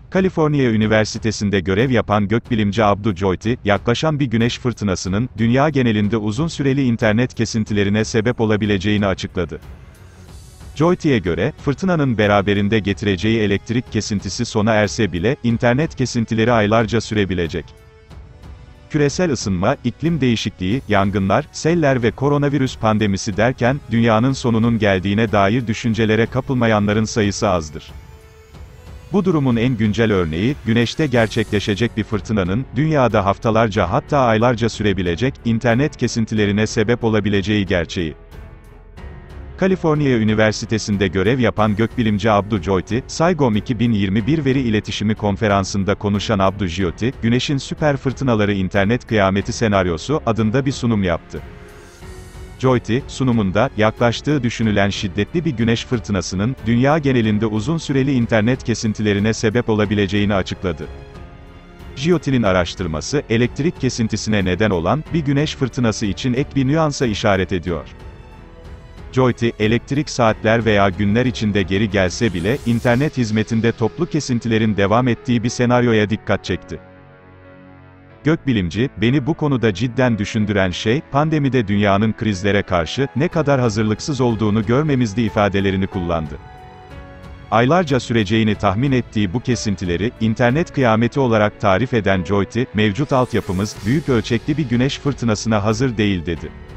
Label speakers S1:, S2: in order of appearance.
S1: Kaliforniya Üniversitesi'nde görev yapan gökbilimci Abdu Joyti, yaklaşan bir güneş fırtınasının, dünya genelinde uzun süreli internet kesintilerine sebep olabileceğini açıkladı. Joyty'ye göre, fırtınanın beraberinde getireceği elektrik kesintisi sona erse bile, internet kesintileri aylarca sürebilecek. Küresel ısınma, iklim değişikliği, yangınlar, seller ve koronavirüs pandemisi derken, dünyanın sonunun geldiğine dair düşüncelere kapılmayanların sayısı azdır. Bu durumun en güncel örneği, güneşte gerçekleşecek bir fırtınanın, dünyada haftalarca hatta aylarca sürebilecek, internet kesintilerine sebep olabileceği gerçeği. Kaliforniya Üniversitesi'nde görev yapan gökbilimci Abdu Joyti, Saigom 2021 Veri İletişimi Konferansı'nda konuşan Abdu Joyti, "Güneşin süper fırtınaları internet kıyameti senaryosu" adında bir sunum yaptı. Joyti, sunumunda, yaklaştığı düşünülen şiddetli bir güneş fırtınasının, dünya genelinde uzun süreli internet kesintilerine sebep olabileceğini açıkladı. Joyty'nin araştırması, elektrik kesintisine neden olan, bir güneş fırtınası için ek bir nüansa işaret ediyor. Joyti, elektrik saatler veya günler içinde geri gelse bile, internet hizmetinde toplu kesintilerin devam ettiği bir senaryoya dikkat çekti. Gökbilimci, "Beni bu konuda cidden düşündüren şey, pandemide dünyanın krizlere karşı, ne kadar hazırlıksız olduğunu görmemizdi" ifadelerini kullandı. Aylarca süreceğini tahmin ettiği bu kesintileri, internet kıyameti olarak tarif eden Joyti, "Mevcut altyapımız, büyük ölçekli bir güneş fırtınasına hazır değil" dedi.